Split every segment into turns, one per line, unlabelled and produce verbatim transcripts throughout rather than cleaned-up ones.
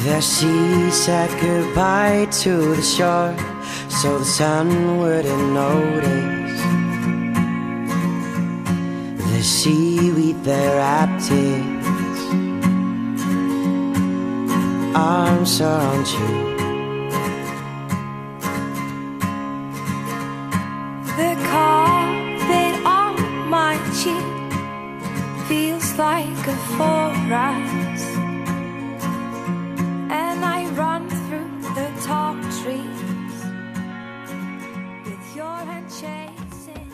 The sea said goodbye to the shore, so the sun wouldn't notice. The seaweed there wrapped its arms around you.
The carpet on my cheek feels like a forest, and I run through the tall trees with your hand chasing.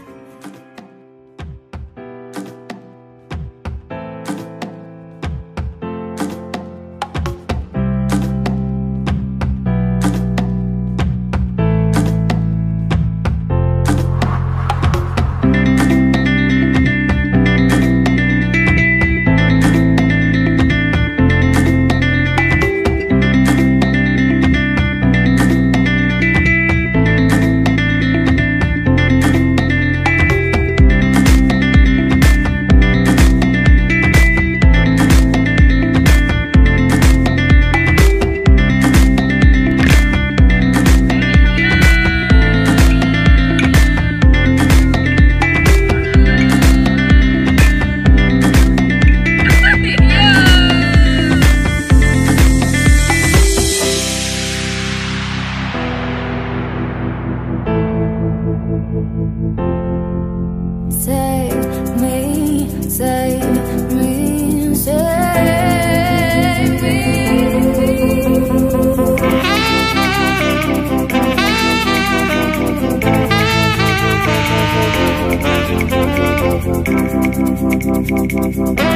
Save me, save me, save me.